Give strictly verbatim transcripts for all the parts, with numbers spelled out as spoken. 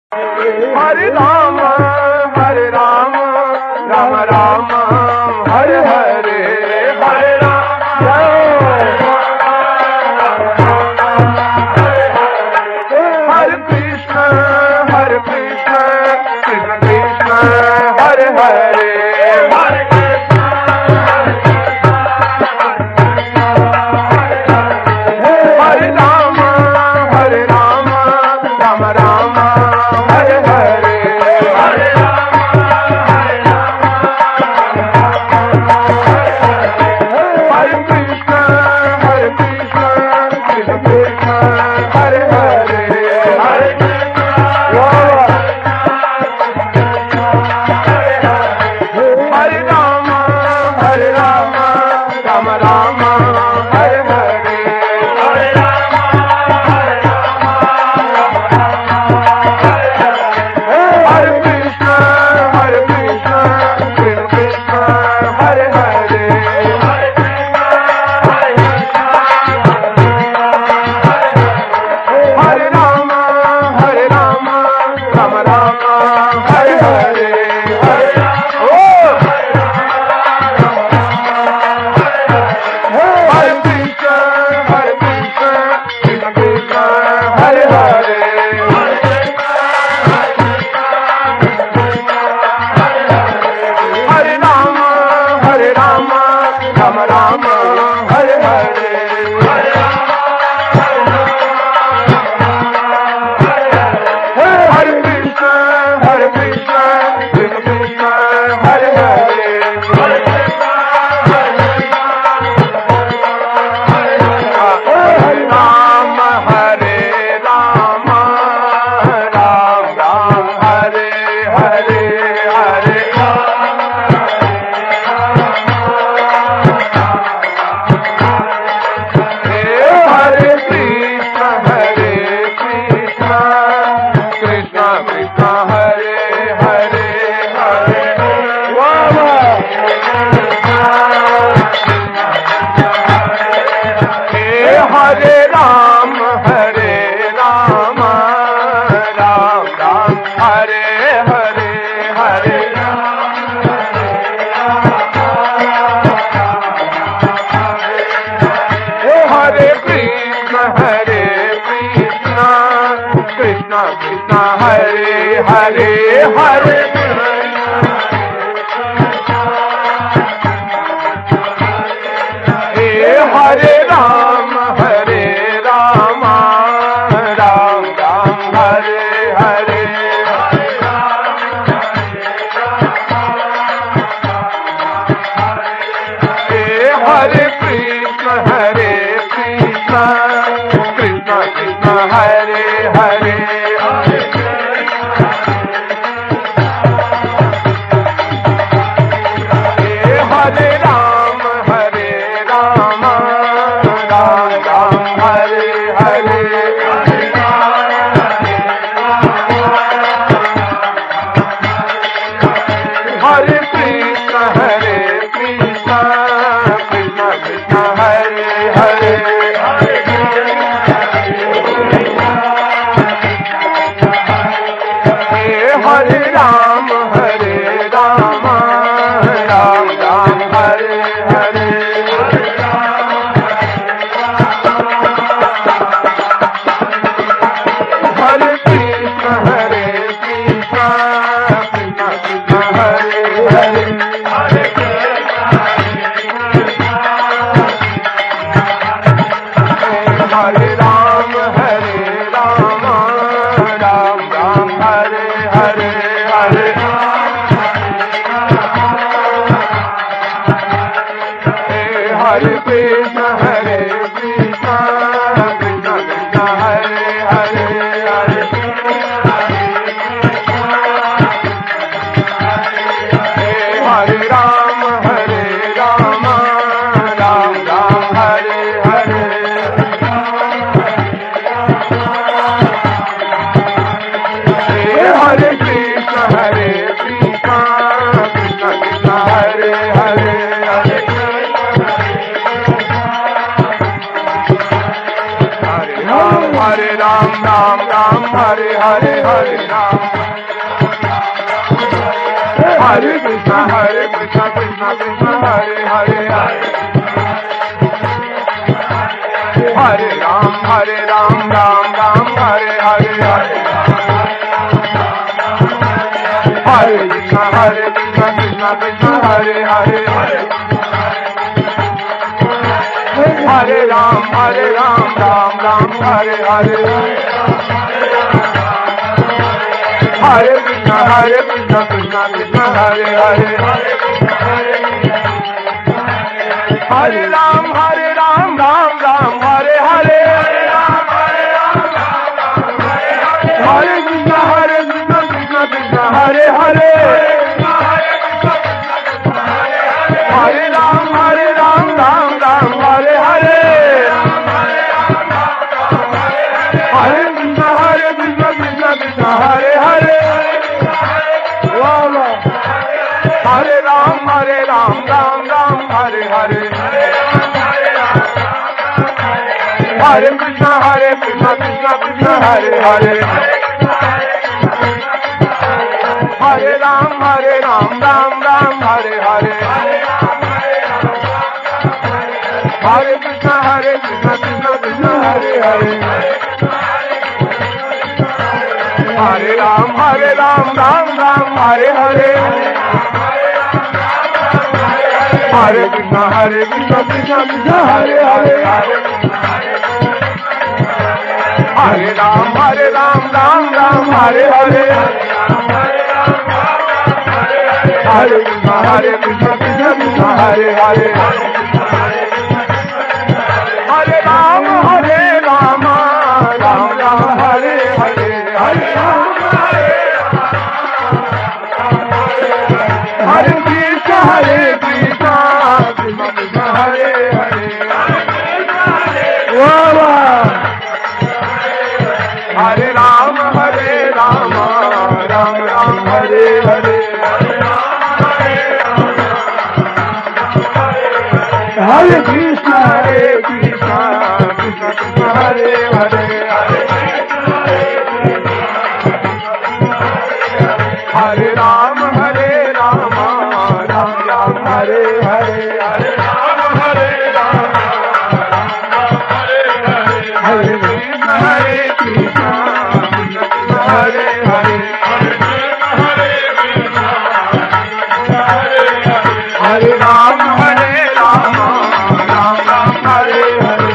हरे राम हरे राम राम राम हरे हरे हरे राम हरे कृष्ण हरे कृष्ण कृष्ण कृष्ण हरे हरे हरे कृष्ण हरे राम हरे राम राम राम हरे हरे हरे राम हरे राम हरे कृष्ण हरे कृष्ण कृष्ण कृष्ण हरे हरे हरे कृष्ण हरे राम हरे राम राम राम हरे हरे हरे राम हरे राम हरे कृष्ण हरे कृष्ण कृष्ण कृष्ण हरे हरे हरे कृष्ण हरे हरे राम हरे राम राम राम हरे हरे हरे ओ हरे कृष्ण हरे कृष्ण कृष्ण कृष्ण हरे हरे हरे हरे राम हरे राम राम राम हरे हरे हरे हरे कृष्ण हरे कृष्ण कृष्ण कृष्ण हरे हरे हरे राम हरे राम राम राम हरे हरे हरे हरे कृष्ण हरे कृष्ण कृष्ण कृष्ण हरे हरे हरे वाह हरे राम हरे राम राम राम हरे हरे हरे हरे कृष्ण हरे कृष्ण कृष्ण कृष्ण हरे हरे हरे हरे राम हरे राम राम राम हरे हरे हरे कृष्ण हरे कृष्ण कृष्ण कृष्ण हरे हरे हरे राम हरे राम राम राम हरे हरे हरे कृष्ण हरे कृष्ण कृष्ण कृष्ण हरे हरे हरे राम हरे राम राम राम हरे हरे हरे कृष्ण हरे कृष्ण कृष्ण कृष्ण हरे हरे हरे राम हरे राम राम राम हरे हरे हरे हरे कृष्ण हरे कृष्ण कृष्ण कृष्ण हरे हरे हरे हरे राम हरे राम राम राम हरे हरे हरे कृष्ण हरे कृष्ण कृष्ण कृष्ण हरे हरे हरे हरे राम हरे Ram Ram Ram Hare Hare Hare Ram Krishna Krishna Hare Hare Hare Ram Hare Ram Ram Ram Hare Hare Hare Krishna Hare Krishna Krishna Krishna Hare Hare Hare Ram Hare Ram Ram Ram Hare Hare Hare Krishna Hare Krishna Krishna Krishna Hare Hare Hare Ram Hare Ram Ram Ram Hare Hare Hare Krishna Hare Krishna Krishna Krishna Hare Hare Hare Ram Hare Ram Ram Ram Hare Hare Hare Krishna Hare Krishna Krishna Krishna Hare Hare Hare Ram Hare Ram Ram Ram Hare Hare Hare Krishna Hare Krishna Krishna Krishna Hare Hare Hare Ram Hare Ram Ram Ram Hare Hare Hare Krishna Hare Krishna Krishna Krishna Hare Hare Hare Ram Hare Ram Ram Ram Hare Hare Hare Krishna Hare Krishna Krishna Krishna Hare Hare Hare Ram Hare Ram Ram Ram Hare Hare Hare Krishna Hare Krishna Krishna Krishna Hare Hare Hare Ram Hare Ram Ram Ram Hare Hare Hare Ram Hare Krishna Hare Krishna Krishna Krishna Hare Hare Hare Ram Hare Ram Ram Ram Hare Hare Hare Krishna Hare Krishna Krishna Krishna Hare Hare Hare Ram Hare Ram Ram Ram Hare Hare Hare Ram Hare Ram Hare Krishna Hare Krishna Krishna Krishna Hare Hare Hare Ram Hare Ram Ram Ram Hare Hare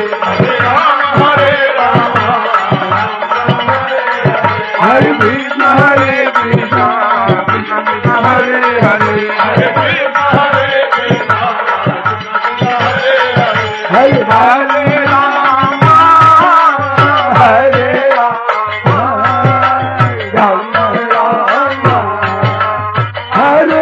Hare Krishna Hare Krishna Krishna Krishna Hare Hare Hare Hare Ram Hare Ram Ram Hare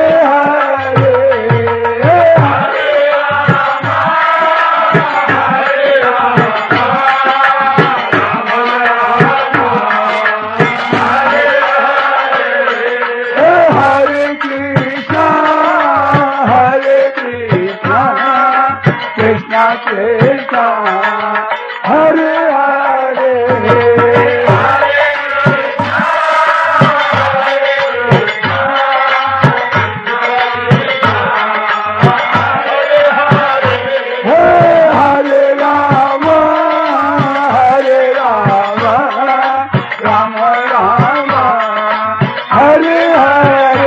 Krishna Hare Hare Hare Rama Hare Rama Rama Rama Hare Hare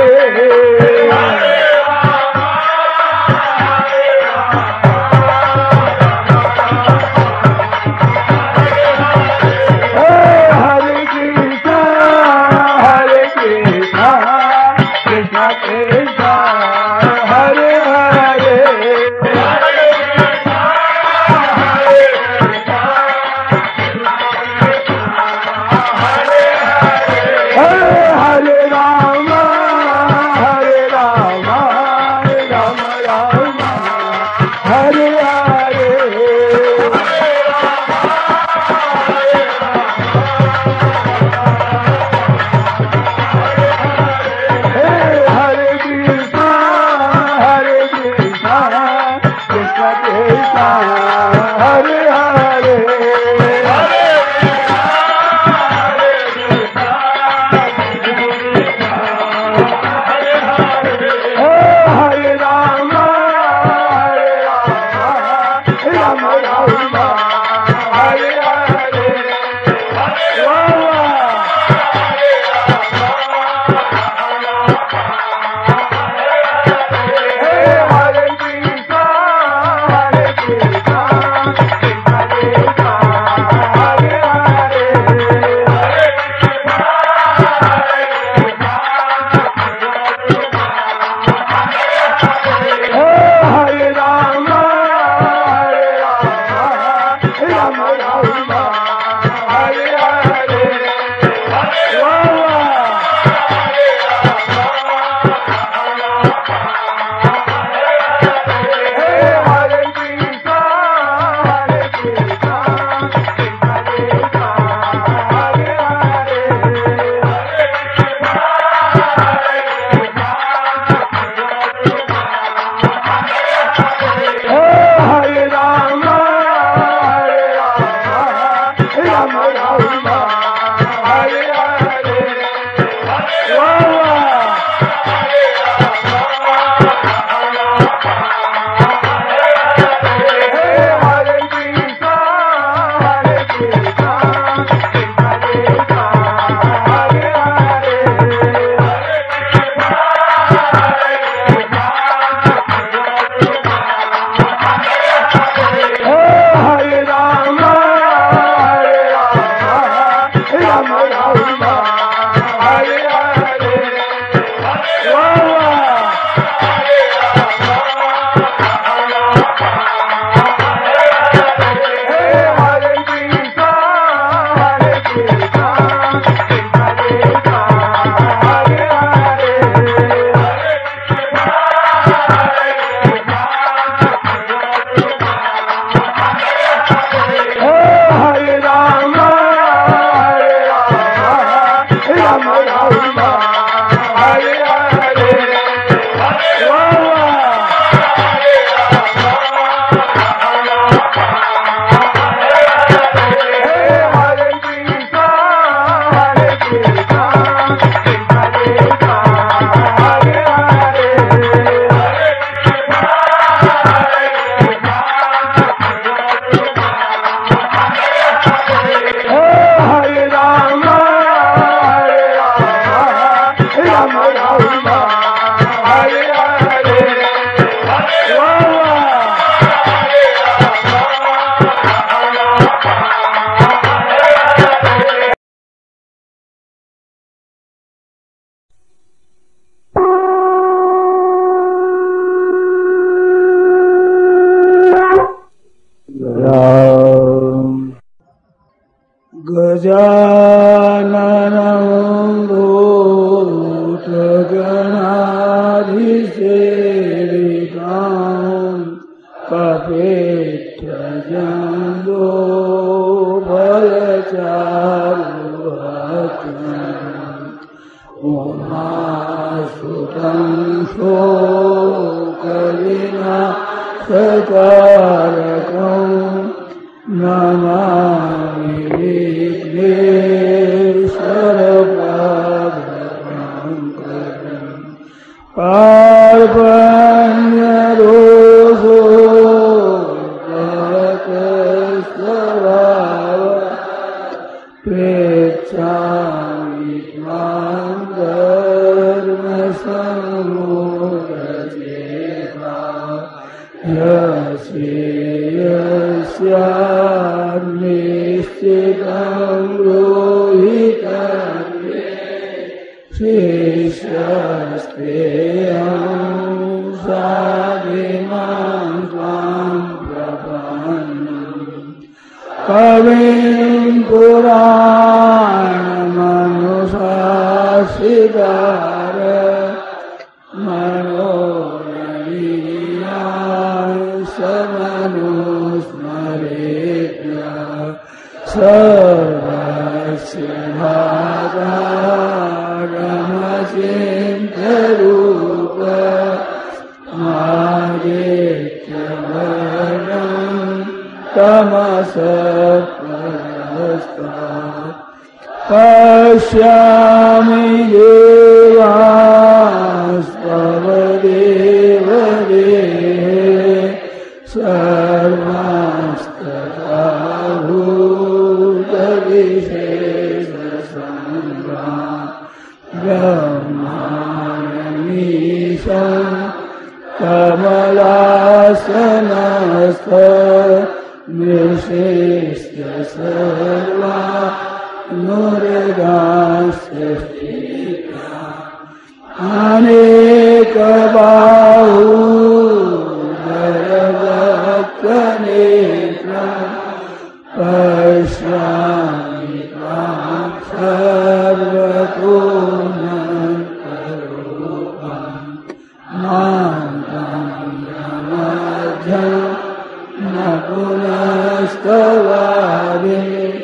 Ram Hare Hare गजाननं भूतगणाधिसेवितां कपित्थजम्बो फलचारुभक्षणम् उमासुतं शोकविनाशकारकम् Namami विघ्नेश्वरपादपङ्कजम् पार्वण्यरोषो गतस्वभाव प्रेक्षामि त्वां धर्मसम्मूढचेता यस्यान्निश्चितं रोहितं शिष्यस्तेऽहं साधिमां त्वां प्रपन्नम् कविं पुराणमनुशासितार मनोरवीयान् समनुस्मरेभ्य सर्वस्य भागारमचिन्त्यरूप मादित्यवर्णं तमसः परस्तात् पश्यामि देवास्तव देवदेहे सर्वांस्तथा भूतविशेषसङ्गात् ब्रह्माणमीशं कमलासनस्थ निशिष्य सर्वा नुर्गांस्थिता अनेकबाहुधरवक्त्रनेत्रं पश्यामि त्वां सर्वतोऽनन्तरूपं नान्तं मध्यं न पुनस्तवादि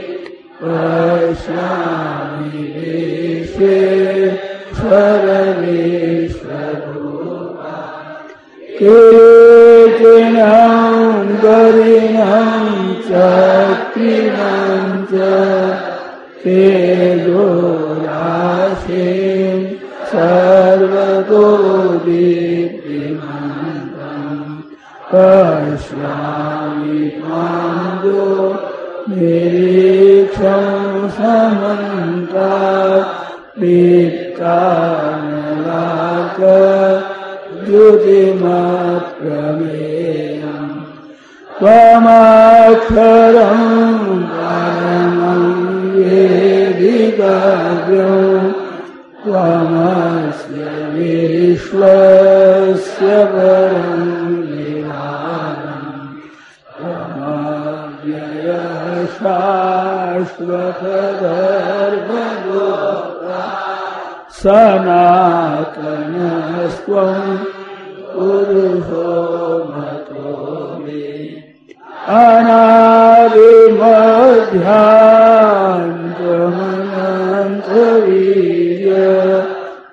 पश्यामि विश्वेश्वरवीश्वरूपा केचिनं गरिणं चक्रिणं च तेजोराशिं सर्वतो दीप्तिमन्तं पश्यामि त्वां निरीक्षं समन्तात् दीप्तानलाकद्युतिमप्रमेयम् त्वमक्षरं परमं वेदितव्यं त्वमस्य विश्वस्य परं निधानम् त्वमव्ययः शाश्वतधर्मगोप्ता सनातनस्त्वं पुरुषो मतो मे अनादिमध्यान्तमनन्तवीर्य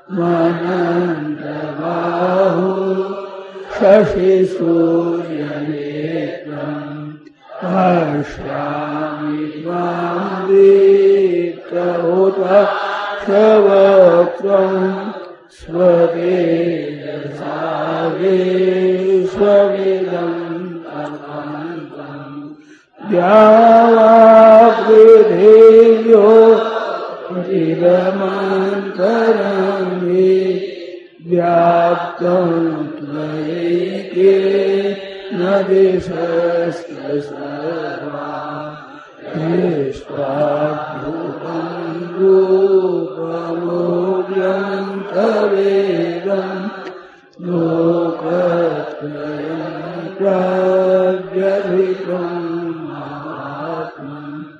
मनन्तबाहु शशिसूर्यनेत्रम् पश्यामि त्वां दीप्तहुताशवक्त्रम् स्वतेजसा विश्वमिदम् अनन्तम् द्यावापृथिव्यो चिरमन्तरं हि व्याप्तं त्वयैकेन दिशश्च सर्वा दृष्ट्वाद्भुतं रूपमोऽव्यन्तवेदं लोकत्रयं प्रव्यथितं महात्मम्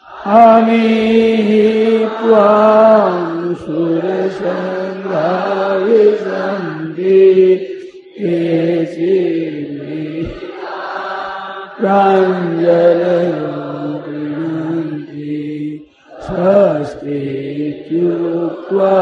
अमीहि त्वां सुरसङ्घा विशन्ति केचिन्मे प्राञ्जलयो गृह्णन्ति स्वस्तीत्युक्त्वा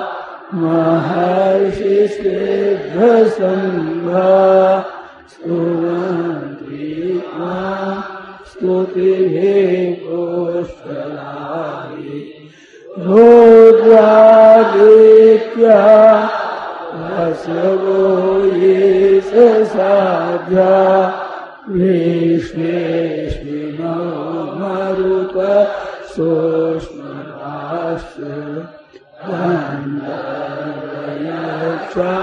महर्षिसिद्धसङ्घा स्तुवन्ति त्वां स्तुतिभिः पुष्कलानि रुद्रादित्या वसवो ये साध्या विश्वेश्विनो मरुत सोष्मराश्च गन्धर्वयक्षा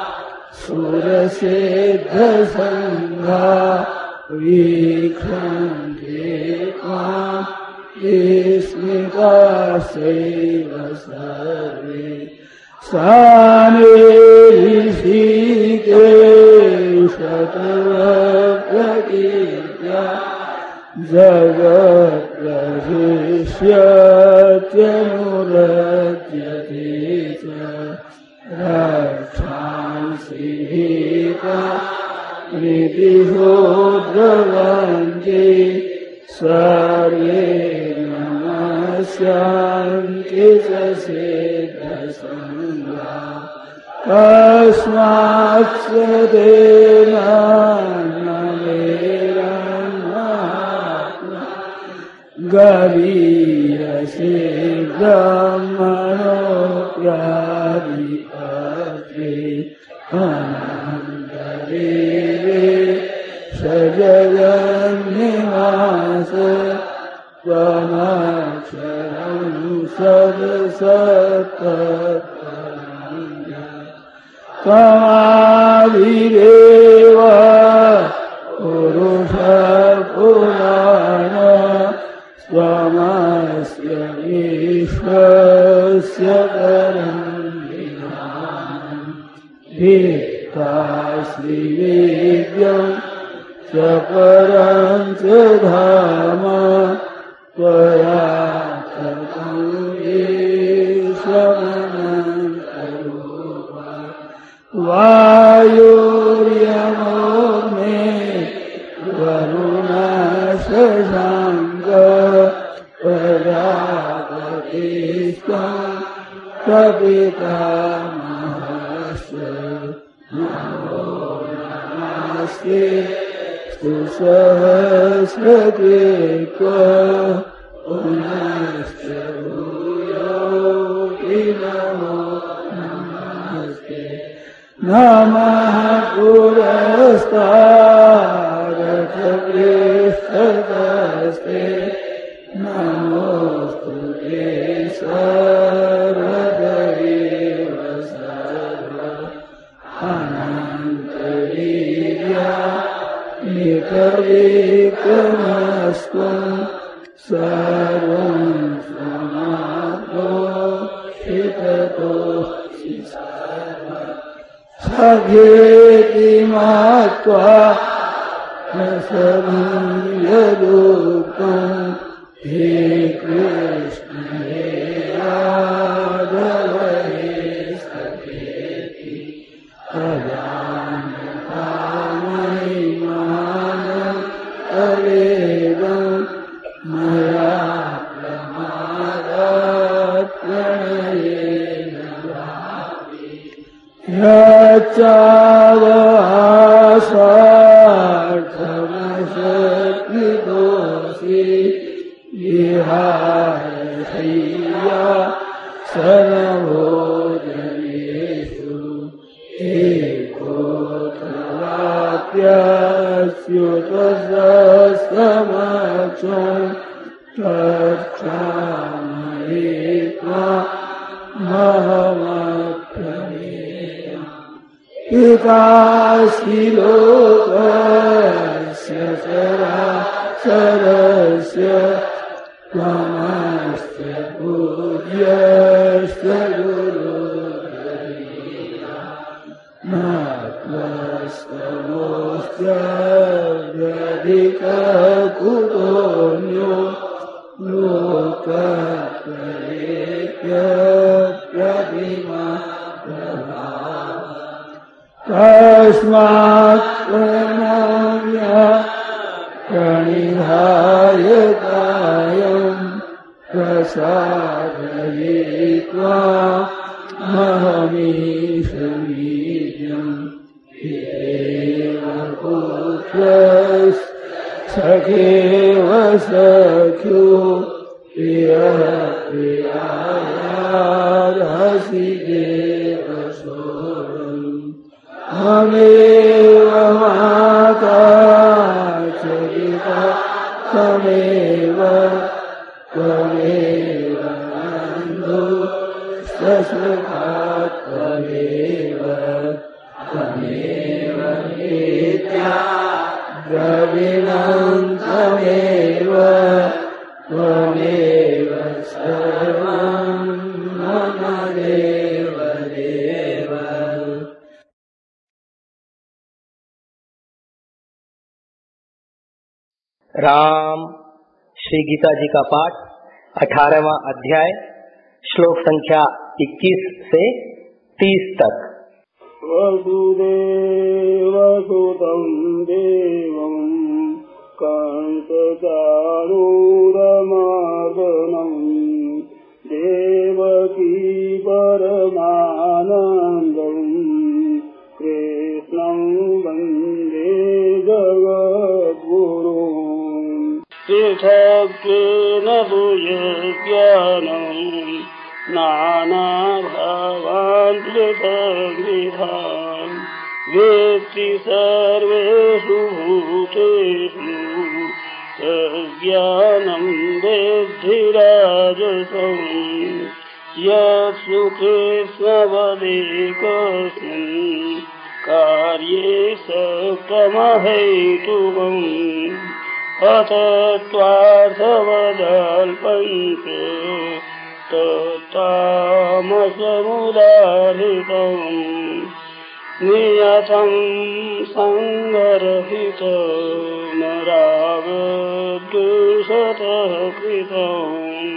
सुरसिद्धसङ्घा वीक्षन्ते त्वां विस्मिताश्चैव सर्वे सानिऋषिकेश तवप्रकीर्त्या जगत्प्रशिष्यत्यनुरज्यते च रक्षांसि भीता प्रीतिशो द्रवन्ति सर्वे नमस्यान्ति च सिद्धसङ्घा कस्माच्च तेन न मेरन्मात्मा गरीयसे ब्रह्मणोऽप्यादिपत्रे अनन्तदेवे सजगन्निवास त्वमक्षरं सदसत्तत्परं त्वमादिदेव पुरुषपुराण त्वमस्य विश्वस्य परं विधानम् भित्ताश्रीवेद्यम् च परं च धाम त्वया ततं विश्वमनन्तरूपा वायुर्यमोऽग्ने वरुणशशाङ्क प्रजापतिस्त्वं प्रपितामहश्च नमो नमस्ते सहस्रकृत्वा पुनश्च भूयोऽपि नमो नमस्ते नमः पुरस्तादथ पृष्ठतस्ते नमोऽस्तु ते सर्वदैव सर्व अनन्तवीर्या नितविक्रमस्त्वं सर्वं समाप्तोषिततोऽसि सखेति मत्वा न सभीयदुःखम् हे कृष्ण हे राघव हे सखेति अजानता महिमानं तवेदं मया प्रमादात् प्रणयेन यच्चावहासार्थमशक्तिदोषि विहाय शय्या सर्वभोजनेषु एकोऽथवाप्यच्युतसमक्षं तत्क्षामये त्वामहमप्रमेयम् पितासि लोकस्य चराचरस्य त्वमस्य पूज्यश्च गुरुर्गरीया न त्वस्तमोऽस्त्यधिककुतोऽन्यो लोकत्रयेभ्य प्रतिमा तस्मात् प्रणम्य प्रणिधाय कायम् प्रसादये त्वामहमीशमीड्यम् पितेव पुत्रस् सखेव सख्यो प्रियः प्रियायार्हसि देव सोऽहम् त्वमेव माता च पिता त्वमेव त्वमेव बन्धुश्च त्वमेव त्वमेव नित्या द्रविणं त्वमेव त्वमेव सर्वं मम देव देव। राम श्री गीता जी का पाठ अठारहवां अध्याय श्लोक संख्या इक्कीस से तीस तक। वसुदेवसुतं देवं कंसचाणूरमर्दनं देवकी परमानन्दं कृष्णं वन्दे जगद्गुरुम्। पृथक्त्वेन भूयज्ञानम् नानाभावान् पृथग्विधान् वेत्ति सर्वेषु भूतेषु तज्ज्ञानं विद्धिराजसम्। यत् सुखे स्ववदेकस्मिन् कार्ये सप्तमहेतुकम् अतत्त्वार्थवदल्पञ्च तत्तामसमुदाहृतम्। नियतं सङ्गरहितमरागद्वेषतः कृतम्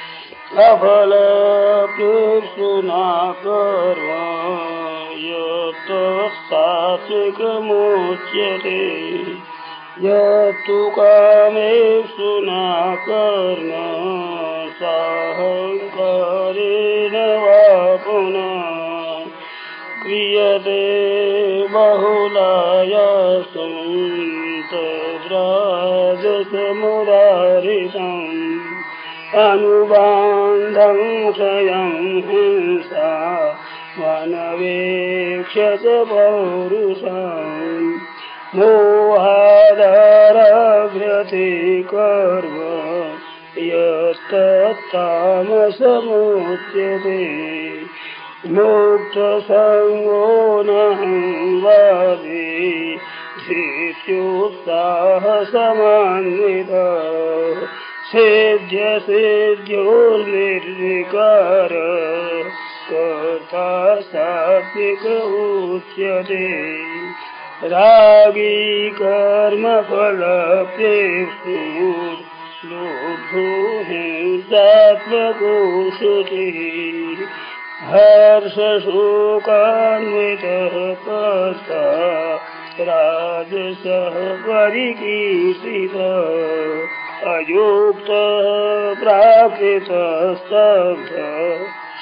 अफलप्रेप्सुना कर्म यत् सात्विकमुच्यते। यत्तु कामेप्सुना कर्म साहंकारेण वा पुनः क्रियते बहुलायासं तद्राजसमुदाहृतम्। अनुबान्धं क्षयं हिंसा वनवेक्ष्यत पौरुषम्। मोहादारभ्यते कर्म यत्तत्तामसमुच्यते। मुक्तसङ्गो नहं वादे धीत्युत्साहसमान्वितः। सेद्यसेद्योर्निर्विकार कर्ता सात्विक उच्यते। रागी कर्मफलप्रेप्सु लोभो हिंसात्मको शुचिः। हर्षशोकान्वितः पश्चात् राजसः परिकीर्तितः। अयुक्तः प्राकृतः स्तब्धः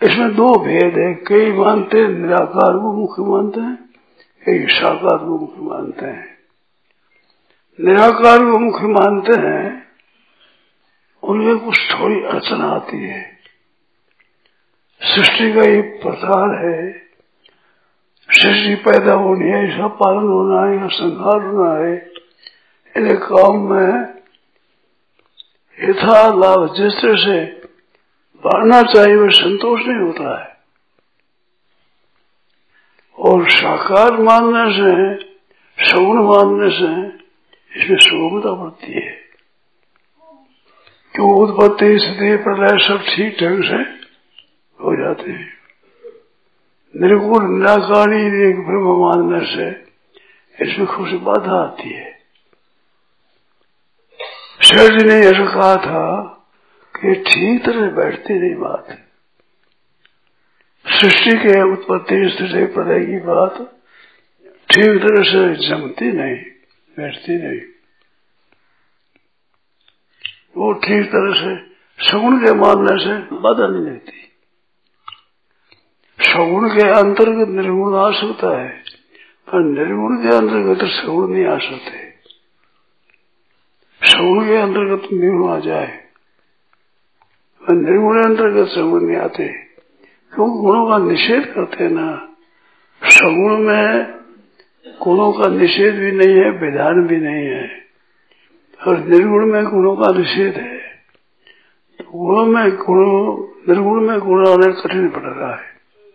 इसमें दो भेद है। कई मानते हैं निराकार को मुख्य मानते हैं, कई साकार को मुख्य मानते हैं। निराकार को मुख्य मानते हैं, उनमें कुछ थोड़ी अड़चन आती है। सृष्टि का ये प्रसार है, सृष्टि पैदा होनी है, इसका पालन होना है, इसका संहार होना है। इन्हें काम में यथा लाभ जिस तरह से बढ़ना चाहिए वह संतोष नहीं होता है। और साकार मानने से, सगुण मानने से इसमें सुगमता बढ़ती है। क्यों उत्पत्ति स्थिति प्रलय सब ठीक ढंग से हो जाते हैं। निर्गुण निराकारी एक ब्रह्म मानने से इसमें खुशी बाधा आती है। शर जी ने ऐसा कहा था कि ठीक तरह बैठती नहीं बात। सृष्टि के उत्पत्ति स्थिति प्रलय की बात ठीक तरह से जमती नहीं, बैठती नहीं। वो ठीक तरह से सगुण के मानने से बाधा नहीं लगती। सगुण के अंतर्गत निर्गुण आ सकता है, पर निर्गुण के अंतर्गत सगुण नहीं आ सकते। सगुण के अंतर्गत निर्गुण आ जाए, पर निर्गुण अंतर्गत सगुण नहीं आते। क्योंकि गुणों का निषेध करते ना। सगुण में गुणों का निषेध भी नहीं है, विधान भी नहीं है, और निर्गुण में गुणों का निषेध है। गुणों में गुणों निर्गुण में गुण आने कठिन पड़ रहा है।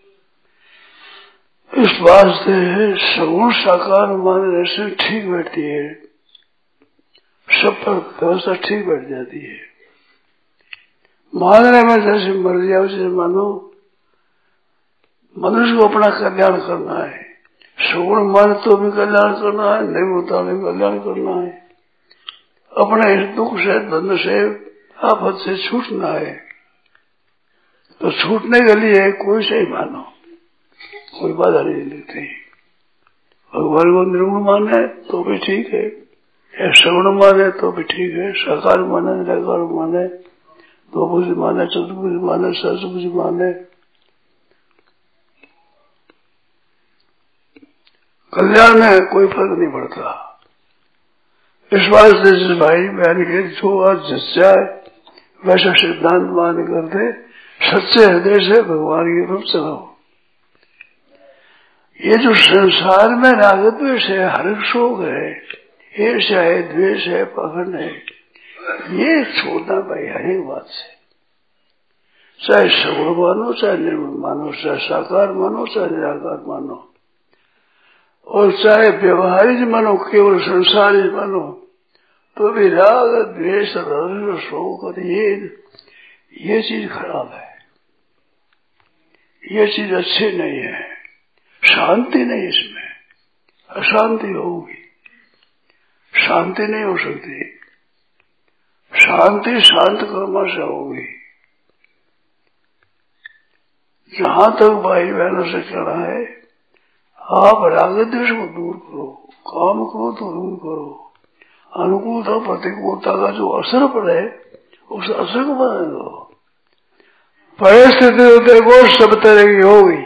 इस वास्ते सगुण साकार मानने से ठीक बैठती है, सब पर व्यवस्था ठीक बैठ जाती है। मानने में जैसे मर्जी आओ, जैसे मानो मनुष्य को अपना कल्याण करना है। सगुण मान तो भी कल्याण करना है, निर्गुणता में कल्याण करना है। अपने इस दुख से, द्वंद से, आफत से छूटना है। तो छूटने के लिए कोई से ही मानो, कोई बाधा नहीं लगती। भगवान को निर्गुण माने तो भी ठीक है, या सगुण माने तो भी ठीक है, साकार माने, निराकार माने, द्विभुज माने, चतुर्भुज माने, सहस्रभुज माने, कल्याण में कोई फर्क नहीं पड़ता। इस वास्ते जिस भाई बहन के जो आज जिस जाए वैसा सिद्धांत मान कर दे, सच्चे हृदय से भगवान की तरफ चलो। ये जो संसार में राग द्वेष है, हर्ष शोक है, ईर्ष्या है, द्वेष है, पखंड है, ये छोड़ना भाई हर एक बात से। चाहे सगुण मानो, चाहे निर्गुण मानो, चाहे साकार मानो, चाहे निराकार मानो, और चाहे व्यवहारिक मानो, केवल संसारी मानो, तो भी राग द्वेष हर्ष शोक ये ये चीज खराब है, ये चीज अच्छी नहीं है। शांति नहीं इसमें, अशांति होगी, शांति नहीं हो सकती। शांति शांत कर्म से होगी। जहां तक भाई बहनों से कहना है, आप राग द्वेष को दूर करो, काम करो तो दूर करो, अनुकूलता प्रतिकूलता का जो असर पड़े उस असर को बदल दो। परिस्थिति देखो सब तरह की होगी,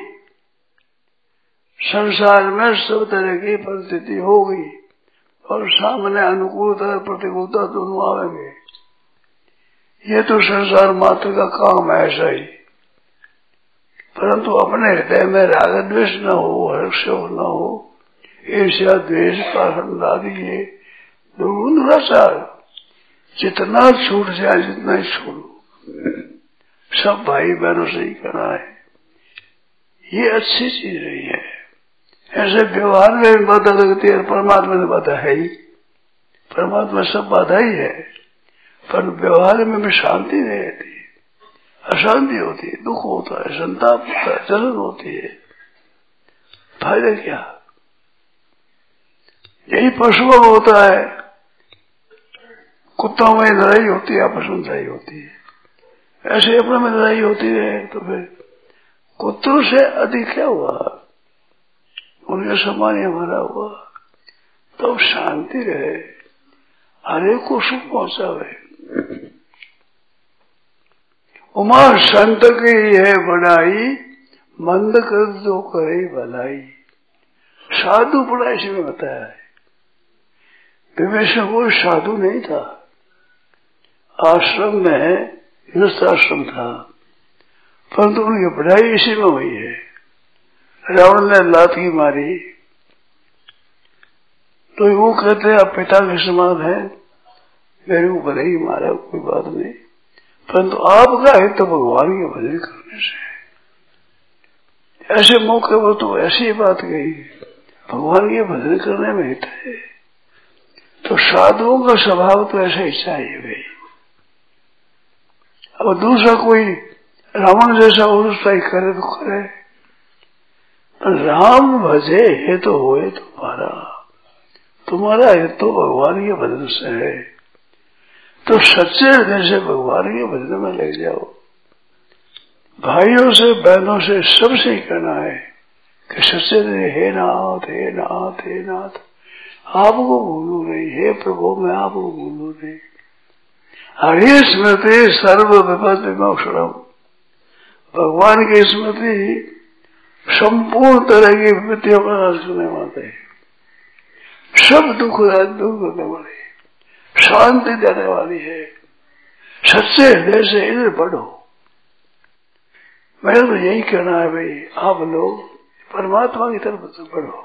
संसार में सब तरह की परिस्थिति होगी, और सामने अनुकूलता प्रतिकूलता दोनों आएंगे। ये तो संसार मात्र का काम है ऐसा ही। परंतु अपने हृदय में राग द्वेष न हो, हर्ष न हो, ईर्ष्या द्वेष पाखंड आदि ये दुराचार जितना छूट जाए जितना ही छोड़ो। सब भाई बहनों से ही करना है, ये अच्छी चीज नहीं है। ऐसे व्यवहार में बाधा लगती है, परमात्मा में बाधा है ही, परमात्मा सब बाधा ही है, पर व्यवहार में भी शांति नहीं रहती, अशांति होती है, दुख होता है, संताप होता है, जलन होती है। फायदा क्या? यही पशुओं में होता है। कुत्तों में लड़ाई होती है, आपस में लड़ाई होती है, ऐसे अपने में लड़ाई होती है, तो फिर कुत्तों से अधिक क्या हुआ? उनके समान ही हमारा हुआ। तो शांति रहे, हर एक को सुख पहुंचावे। उमा संत की है बढ़ाई, मंद कर जो करे भलाई। साधु बड़ा इसमें बताया है। विभीषण कोई साधु नहीं था, आश्रम में गृहस्थ आश्रम था, परंतु उनकी बढ़ाई इसी में हुई है। रावण ने लाठी मारी तो वो कहते हैं आप पिता के समान है, मेरे को भले ही मारा कोई बात नहीं, परंतु आपका हित तो भगवान के भजन करने से। ऐसे मौके पर तो ऐसी बात कही, भगवान के भजन करने में हित है। तो साधुओं का स्वभाव तो ऐसा ही चाहिए भाई। अब दूसरा कोई रावण जैसा उरुस्ता ही करे तो करे, पर राम भजे हे तो होए तुम्हारा, तुम्हारा हित तो भगवान के भजन से है। तो सच्चे हृदय से भगवान के भजन में लग जाओ। भाइयों से बहनों से सबसे कहना है कि सच्चे हृदय, हे नाथ हे नाथ हे नाथ, आपको भूलू नहीं, हे प्रभु मैं आपको भूलू नहीं। हरि स्मृति सर्व विपद विमोक्षणम, भगवान की स्मृति संपूर्ण तरह की विपत्तियों का नाश करने वाले, सब दुख दूर करने वाली, शांति देने वाली है। सच्चे हृदय से इधर बढ़ो। मेरा तो यही कहना है भाई, आप लोग परमात्मा की तरफ बढ़ो,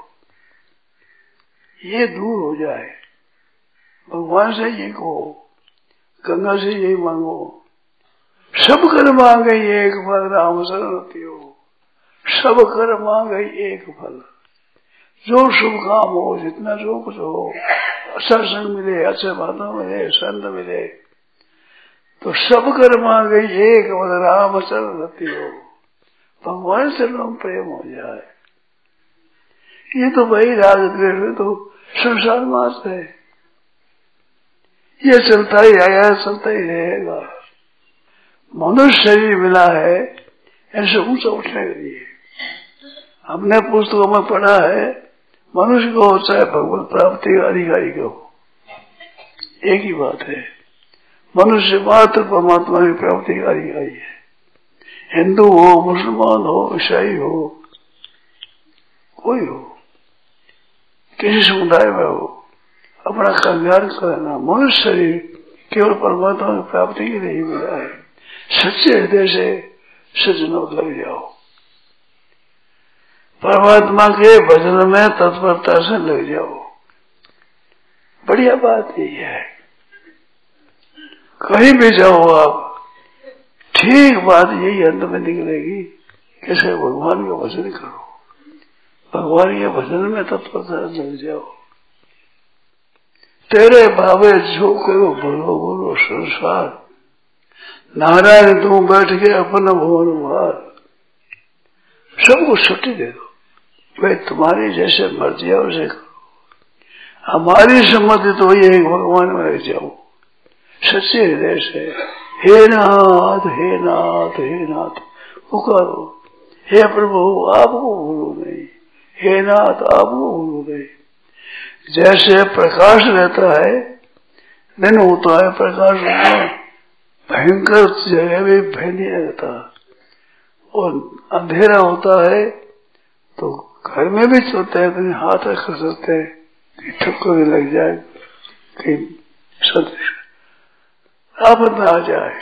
ये दूर हो जाए। भगवान से ये कहो, गंगा से यही मांगो, सब कर मांगे एक फल, राम शरणति हो, सब कर मांगे एक फल। जो शुभ काम हो, जितना जो कुछ हो, अच्छा संग मिले, अच्छे बातों मिले, संत मिले, तो सब कर मांगे एक फल, राम शरणति हो, भगवान से लोग प्रेम हो जाए। ये तो भाई राग द्वेष तो संसार मात्र है, ये चलता ही आया, चलता ही रहेगा। मनुष्य शरीर मिला है ऐसे ऊंचा उठने के लिए। हमने पुस्तकों में पढ़ा है, मनुष्य को चाहे भगवत प्राप्ति का अधिकारी को, एक ही बात है, मनुष्य मात्र परमात्मा की प्राप्ति का अधिकारी है। हिंदू हो, मुसलमान हो, ईसाई हो, कोई हो, किसी समुदाय में हो, अपना कल्याण करना। मनुष्य शरीर केवल परमात्मा की प्राप्ति के लिए ही मिला है। सच्चे हृदय से सज्जनों लग जाओ, परमात्मा के भजन में तत्परता से लग जाओ। बढ़िया बात यही है। कहीं भी जाओ आप, ठीक बात यही अंत में निकलेगी, कैसे भगवान का भजन करो, भगवान के भजन में तत्परता से लग जाओ। तेरे भावे जो करो बोलो बोलो संसार, नारायण तू बैठ के अपना भवन भार। सबको छुट्टी दे दो, भाई तुम्हारी जैसे मर्जी है वैसे करो, हमारी सम्मति तो ये है भगवान में रह जाओ सच्चे हृदय से। हे नाथ हे नाथ हे नाथ पुकारो, हे प्रभु आपको भूलो नहीं, हे नाथ आपको भूलो नहीं। जैसे प्रकाश रहता है, दिन होता है, प्रकाश होता है, भयंकर जगह भी भय नहीं रहता, और अंधेरा होता है तो घर में भी चलते हैं तो हाथ रख सकते हैं कि ठक्कर लग जाए, कि आपत में आ जाए,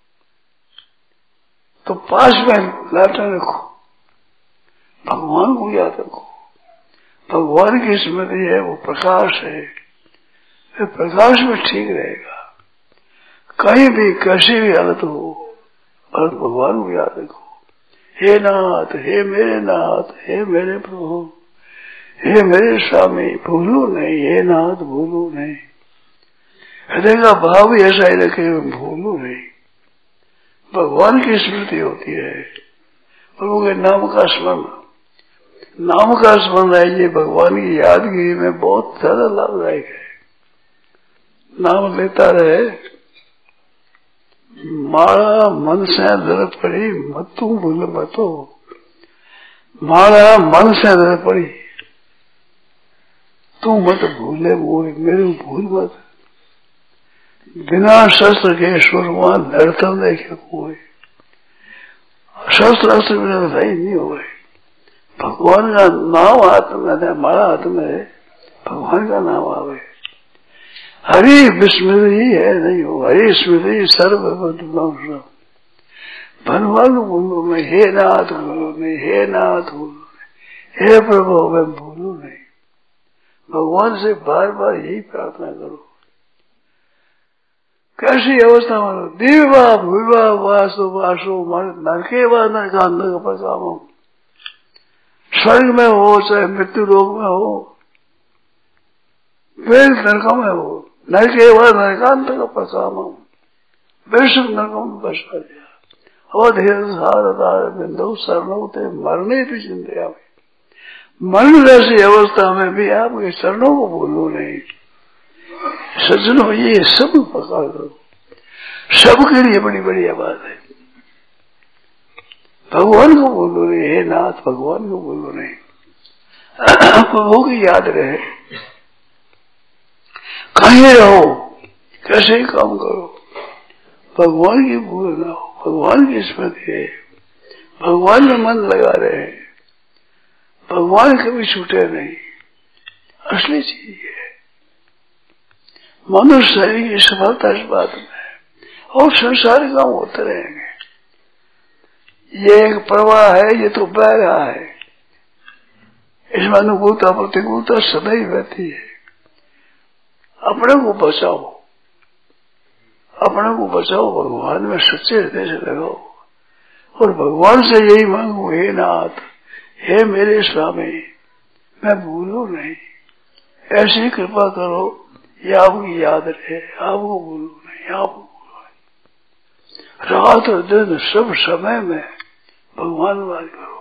तो पास में लालटेन रखो, भगवान को याद रखो। भगवान की स्मृति है, वो प्रकाश है, फिर प्रकाश में ठीक रहेगा। कहीं भी कैसी भी हालत हो, और भगवान को याद रखो। हे नाथ, हे मेरे नाथ, हे मेरे प्रभु, हे मेरे स्वामी, भूलो नहीं, हे नाथ भूलो नहीं। हृदय का भाव भी ऐसा ही रखे, भूलो नहीं। भगवान की स्मृति होती है, प्रभु के नाम का स्मरण, नाम का स्मरण है, ये भगवान की यादगिरी में बहुत ज्यादा लाभदायक है। नाम लेता रहे, मारा मन से दर पड़ी, मत तू भूल मतो, मारा मन से दर पड़ी, तू मत भूले मोहे, मेरे भूल मत। बिना शस्त्र के सुरमा लड़ता देखे कोई, शास्त्र शास्त्र बिना सही नहीं हो गए। भगवान का नाम हाथ में है, हमारा हाथ में है, भगवान का नाम आवे। हरि विस्मृति है नहीं हो, हरि स्मृति सर्व भगवान बोलो मैं, हे नाथ बोलो नहीं, हे नाथ बोलो नहीं, हे प्रभु मैं बोलू नहीं। भगवान से बार बार यही प्रार्थना करो। कैसी अवस्था मानो, दिवा भूवा वासो वासो मन नरके व नरकांत प्रकामम, स्वर्ग में हो चाहे मृत्यु रोग में हो, वेद नरकों में हो, नरके व नरकांत का प्रकामम, बेशक नरकों में बस आ गया। अवधेर बिंदु शरणों ते मरने की चिंता में, मरण जैसी अवस्था में भी आपके शरणों को बोलो नहीं। सज्जनों ये सब पकड़ करो, सबके लिए बड़ी बढ़िया बात है। भगवान को बोलो नहीं, हे नाथ भगवान को बोलो नहीं, प्रभु की याद रहे। कहीं रहो, कैसे ही काम करो, भगवान की भूल ना हो, भगवान की स्मृति है, भगवान में मन लगा रहे, भगवान कभी छूटे नहीं, असली चीज है। मनुष्य शरीर की सफलता इस बात में है, और संसार काम होते रहेंगे। ये एक प्रवाह है, ये तो बह रहा है, इसमें अनुकूलता प्रतिकूलता सदैव रहती है। अपने को बचाओ, अपने को बचाओ, भगवान में सच्चे हृदय से लगाओ, और भगवान से यही मांगो, हे नाथ हे मेरे स्वामी मैं भूलू नहीं, ऐसी कृपा करो, ये आपकी याद रहे, आपको भूलू नहीं, आपको भूलू नहीं। रात और दिन सब समय में भगवान बात करो।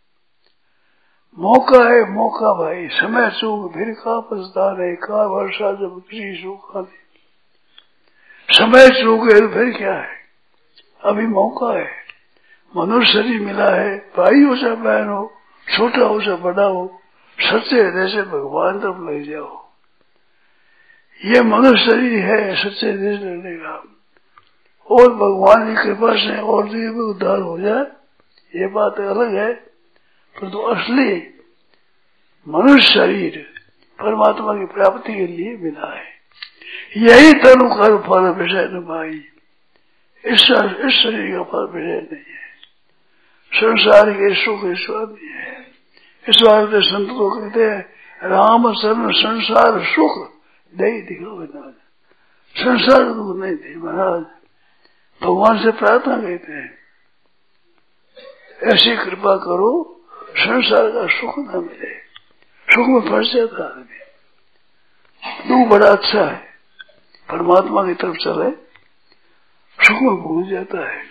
मौका है मौका भाई, समय चूक फिर का पछताना है, का वर्षा जब किसी सूखा नहीं। समय चूके तो फिर क्या है, अभी मौका है। मनुष्य शरीर मिला है, भाई हो चाहे बहन हो, छोटा हो चाहे बड़ा हो, सच्चे हृदय से भगवान तरफ ले जाओ। ये मनुष्य शरीर है, सच्चे हृदय से लेने का, और भगवान की कृपा से और भी उद्धार हो जाए, ये बात अलग है। परंतु तो असली मनुष्य शरीर परमात्मा की प्राप्ति के लिए मिला है। यही तनु कर फल विषय न भाई, इस शरीर का फल विषय नहीं है। संसार के सुख स्वामी है। इस बात संत को कहते हैं, राम शरण संसार सुख नहीं दिखो महाराज, संसार दुख नहीं दे महाराज। भगवान से प्रार्थना कहते हैं, ऐसी कृपा करो संसार का सुख न मिले। सुख में फंस जाता है आदमी, दुख बड़ा अच्छा है, परमात्मा की तरफ चले, सुख में भूल जाता है।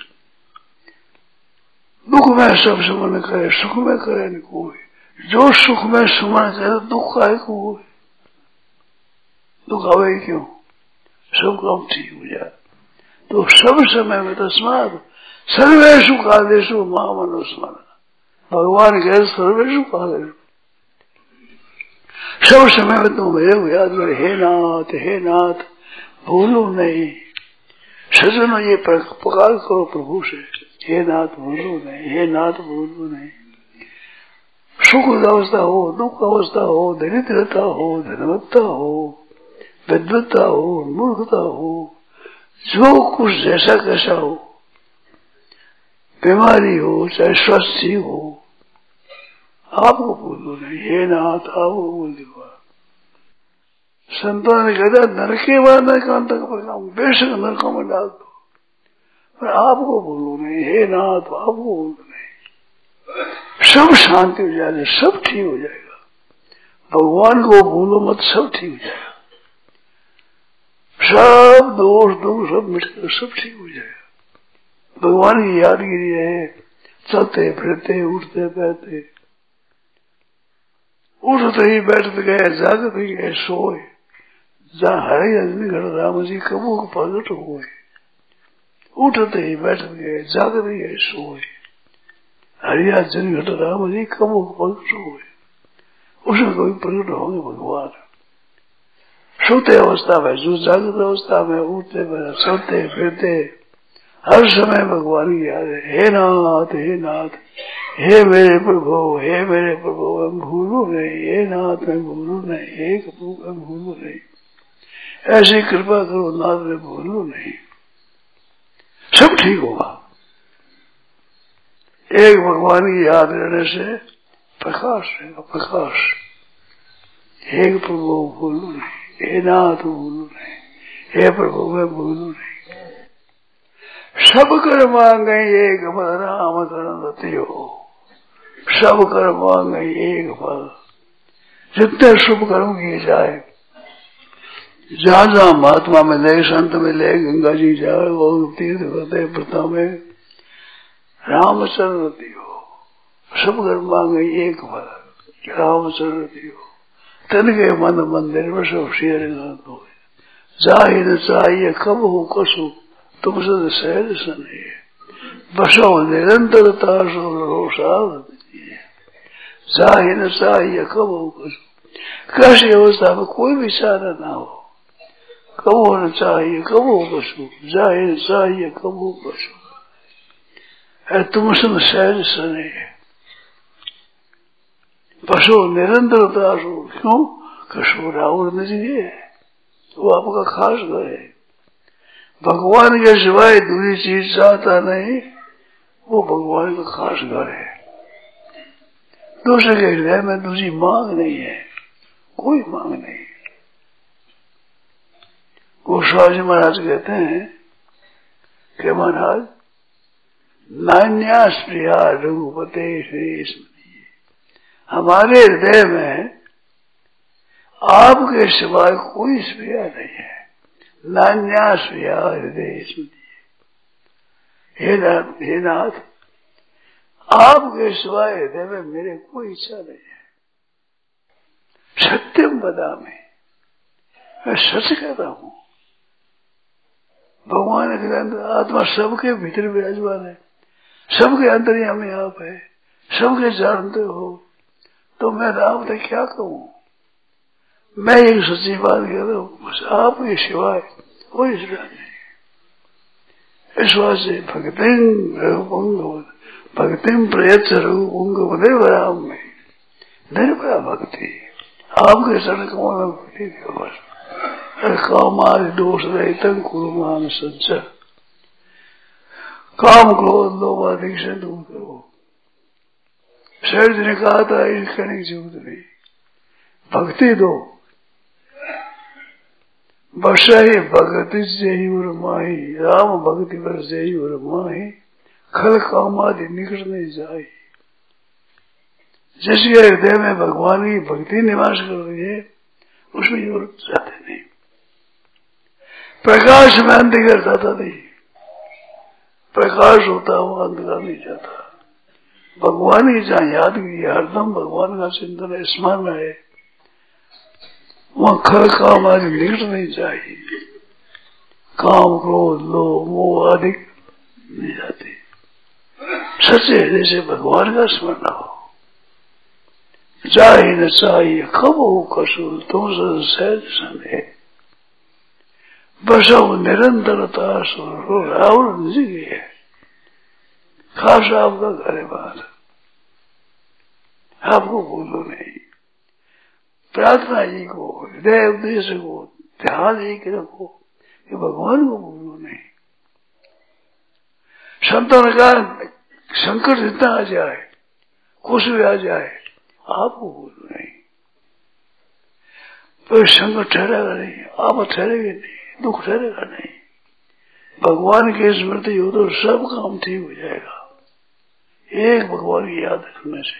दुख में सब सुमन करे, सुख में करे नहीं कोई। जो सुख में सुमन करे दुख आए कोई, दुख आवे क्यों, सब काम ठीक हो जाए। तो सब समय में तस्मात सर्वेशु कालेशु मां मनुस्मरण, भगवान कहे सर्वेशु कालेशु, सब समय में तुम मेरे को याद करे, हे नाथ हे नाथ भूलो नहीं। सजनो ये पुकार करो प्रभु से, हे नाथ भूलो नहीं, हे नाथ भूलो नहीं। सुख अवस्था हो, दुख अवस्था हो, दरिद्रता हो, धनवत्ता हो, विद्वत्ता हो, मूर्खता हो, जो कुछ जैसा कैसा हो, बीमारी हो चाहे स्वस्थ हो, आपको बोलो नहीं, हे नाथ आपको बोल दो। संतों ने कहता नरके व नरकांत का परिणाम, बेशक नरकों में डाल दो, पर आपको बोलो नहीं, हे नाथ आपको बोलो नहीं। सब शांति हो जाएगा, सब ठीक हो जाएगा। भगवान को बोलो मत, सब ठीक हो जाएगा। सब दोष दुख सब मिटकर सब ठीक हो जाएगा। भगवान की यादगिरी है, चलते फिरते उठते बैठते, उठते ही बैठते गए, जागते ही गए सोए, जहाँ हरे अग्नि घट राम जी कबू को प्रगट हुए। उठते ही बैठते गए, जागते ही गए सोए, हरिया जन घट राम जी कबू को प्रगट हुए। उसमें कोई प्रकट होंगे भगवान। सोते अवस्था में, जो जागृत अवस्था में उठते सोते फिरते हर समय भगवान की याद है। हे नाथ, हे नाथ, हे मेरे प्रभु, हे मेरे प्रभु, मैं भूलू नहीं। हे नाथ, मैं भूलू नहीं। हे प्रभु, मैं भूलू नहीं। ऐसी कृपा करो नाथ, मैं भूलू नहीं। सब ठीक होगा। एक भगवान की याद रहने से प्रकाश रहेगा, प्रकाश। हे प्रभु भूलू नहीं, हे नाथ भूलू नहीं, हे प्रभु मैं भूलू नहीं। सब कर मांगे एक फल, राम शरण रति हो। सब कर मांगे एक फल, जितने शुभ कर्म किए जाए, जहां जहां महात्मा मिले, संत मिले, गंगा जी जाए, वो तीर्थ करते व्रता में रामचरण रति हो। सब कर मांगे एक फल, रामचरण रति हो। तन के मन मंदिर में सब शेर हो जाहि न चाहिए कब हो कसु, तुमसे सहज सने बसो निरंतरता जाहि न चाहिए कब हो कसु। कैसी अवस्था में कोई विचार ना हो, कब होना चाहिए कब हो कसु, जाहि न चाहिए कब हो कसु। तुमसे सहज सने बसो निरंतरता सो। क्यों? कसु रावण नजदीक है, वो आपका खास घर है। भगवान के सिवाय दूसरी चीज चाहता नहीं, वो भगवान का खास घर है। दूसरे के हृदय में दूसरी मांग नहीं है, कोई मांग नहीं। गोस्वामी महाराज कहते हैं कि महाराज नान्यास प्रिया रघुपते श्री स्मृति, हमारे हृदय में आपके सिवाय कोई स्प्रिया नहीं है। नान्यास प्रिया हृदय स्मृति, हे नाथ, हे नाथ आपके सिवाय हृदय में मेरे कोई इच्छा नहीं है। सत्यम बदामि, मैं सच कहता हूं। भगवान के अंदर आत्मा सबके भीतर विराजमान है, सबके अंदर ही हमें आप है, सबके जानते हो। तो मैं राम से क्या कहूं? मैं एक सच्ची बात कह रहा हूं, बस आप के सिवाय कोई इसका नहीं। इस बात से भक्तिम रघुपुंग भक्तिम प्रयत्न रघुपुंग देवराम में निर्भया भक्ति, आपके चरण कमल में भक्ति दे बस। कामादि दोष रहित कुरुमान संचय, काम क्रोध लोभ आदि से दूर करो। शरीर ने कहा था इस करने की जरूरत नहीं, भक्ति दो। बसाई भगति जय और माही, राम भक्ति पर जय और माही, खल कामादि निकट नहीं जाए। जिसके हृदय में भगवान की भक्ति निवास कर रही है, उसमें जरूरत जाते नहीं। प्रकाश में अंधकार जाता नहीं, प्रकाश होता हुआ अंधकार नहीं जाता। भगवान की जहाँ याद की, हरदम भगवान का चिंतन स्मरण है, वहां खल काम आदि निकट नहीं चाहिए। काम क्रोध लोभ मोह आदि नहीं जाते। सच्चे हृदय से भगवान का स्मरण हो। जाहि न चाहिए कब हो कसुर, तुमसे सहज सने बसो निरंतरता सुर। रावण जी है, खास आपका घर है बात, आपको भूलो नहीं। प्रार्थना जी को, हृदय उद्देश्य को ध्यान जी के रखो कि भगवान को भूलो नहीं। संतों ने कहा संकट जितना आ जाए, कुछ भी आ जाए, आपको भूलो नहीं। तो संकट ठहरेगा नहीं, आप ठहरेंगे नहीं, दुख ठहरेगा नहीं। भगवान की स्मृति हो तो सब काम ठीक हो जाएगा। एक भगवान की याद रखने से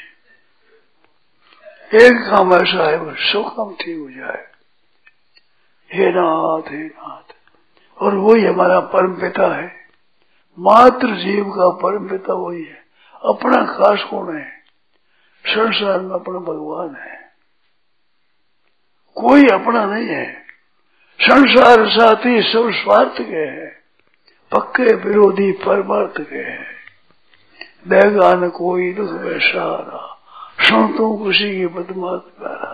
एक काम ऐसा है, वो सब काम ठीक हो जाए। हे नाथ, हे नाथ। और वही हमारा परम पिता है, मात्र जीव का परम पिता वही है। अपना खास कौन है? संसार में अपना भगवान है, कोई अपना नहीं है। संसार साथी सब स्वार्थ के हैं, पक्के विरोधी परमार्थ के हैं। देगा न कोई दुख में सहारा, सुनतो खुशी की बदमाश प्यारा।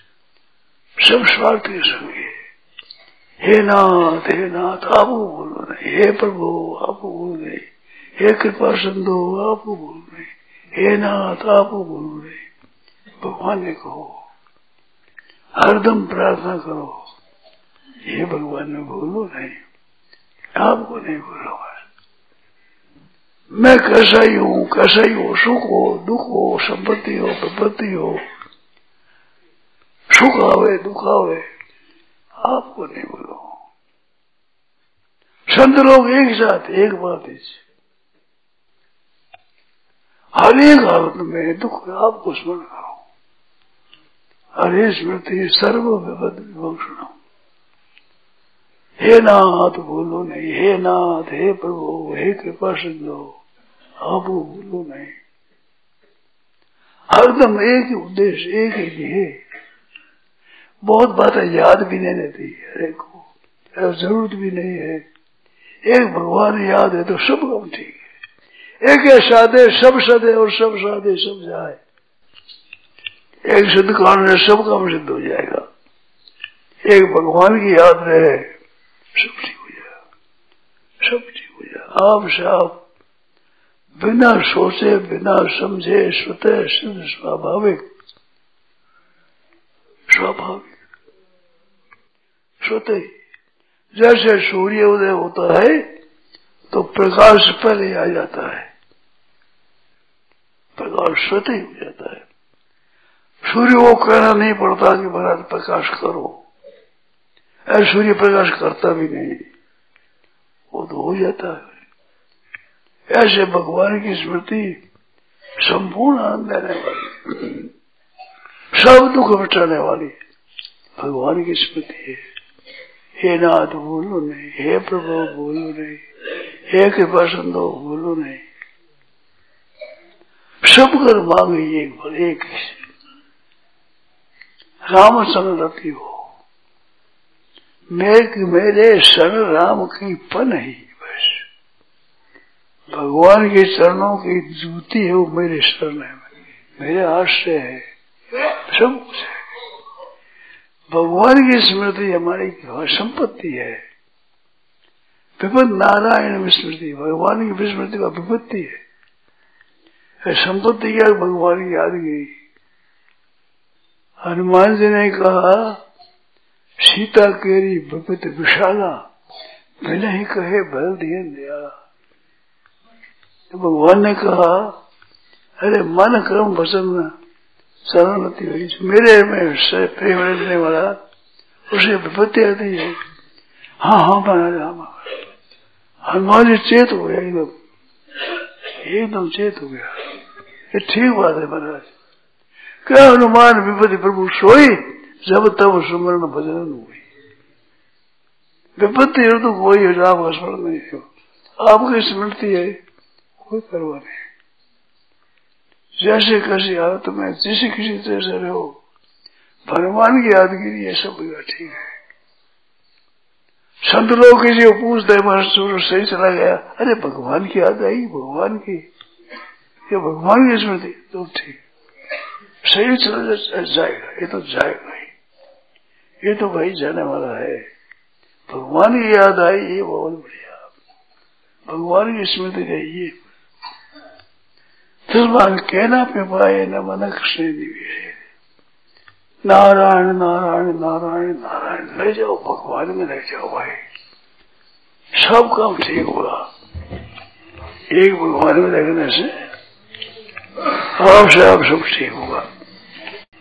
सब स्वार्थ के संगे। हे नाथ, हे नाथ, आपको बोलो नहीं। हे प्रभु आपको भूल गए, हे कृपा सिंधु आपको भूल गए, हे नाथ आपको भूल गए। भगवान ने कहो, हरदम प्रार्थना करो, ये भगवान ने भूलो नहीं, आपको नहीं भूला। मैं कैसा ही हूँ, कैसा ही हो, सुख हो दुख हो, संपत्ति हो विपत्ति हो, सुख आवे दुख आवे, आपको नहीं भूलो। संत लोग एक साथ एक बात है, हर एक हालत में दुख आपको स्मरण करो। हरे स्मृति सर्व विपद विभूषण। हे नाथ भूलो नहीं, हे नाथ, हे प्रभु, हे कृपा सिंधु आप भूलो नहीं। हरदम एक ही उद्देश्य, एक ही है। बहुत बातें याद भी नहीं रहती हरे को, जरूरत भी नहीं है। एक भगवान याद है तो सब काम ठीक है। एक है साधे सब सदे और सब साधे सब जाए। एक सिद्ध काल में सब काम सिद्ध हो जाएगा। एक भगवान की याद रहे सब ठीक हो जाएगा, सब ठीक हो जाएगा। आप से आप बिना सोचे बिना समझे स्वतः सिद्ध स्वाभाविक स्वाभाविक स्वतः। जैसे सूर्य उदय होता है तो प्रकाश पहले आ जाता है, प्रकाश स्वतः ही हो जाता है। सूर्य को कहना नहीं पड़ता कि महाराज प्रकाश करो, ऐसे सूर्य प्रकाश करता भी नहीं, वो तो हो जाता है। ऐसे भगवान की स्मृति संपूर्ण आनंद देने वाली, सब दुख मिटाने वाली भगवान की स्मृति है। हे नाथ भूलो नहीं, हे प्रभु भूलो नहीं, हे कृपा सिंधु भूलो नहीं। सब कर मांगे एक बार, एक राम सन रति हो, मेरे मेरे सन राम की पन ही। बस भगवान के चरणों की जूती है वो मेरे शरण है, मेरे आश्रय है, सब कुछ है। भगवान की स्मृति हमारी संपत्ति है। विपद नारायण विस्मृति, भगवान की विस्मृति का विपत्ति है। संपत्ति क्या, भगवान की यादगिरी। हनुमान जी ने कहा सीता केरी विपत विशाला, बिना ही कहे बल दिए दयाला। तो भगवान ने कहा अरे मन कर्म वचन शरणती हुई, मेरे में प्रेम रखने वाला उसे विपत्ति आती है। हाँ हाँ महाराज हाँ। हनुमान जी चेत हो गया, एकदम एकदम चेत हो गया। ये ठीक बात है महाराज। क्या हनुमान विपत्ति प्रभु सोई, जब तब सुमरण भजन हुई। विपत्ति हो तो कोई आपका स्मरण नहीं हो, आपकी स्मृति है, कोई परवाह नहीं। जैसे कैसी हालत में जिसे किसी तरह से रहो, भगवान की यादगिरी है, सब ठीक है। संत लोग किसी को पूछते हैं सही चला गया, अरे भगवान की याद आई, भगवान की ये भगवान की स्मृति तो ठीक सही चला जाएगा, ये तो जाएगा ही, ये तो भाई जाने वाला है। भगवान की याद आई, ये बहुत बढ़िया, भगवान की स्मृति रही। ये भगवान कहना पे पाए न मन कृष्ण दिव्य, नारायण नारायण नारायण नारायण, ले जाओ भगवान में, ले जाओ भाई, सब काम ठीक होगा। एक भगवान में लगने से आपसे आप सब ठीक होगा।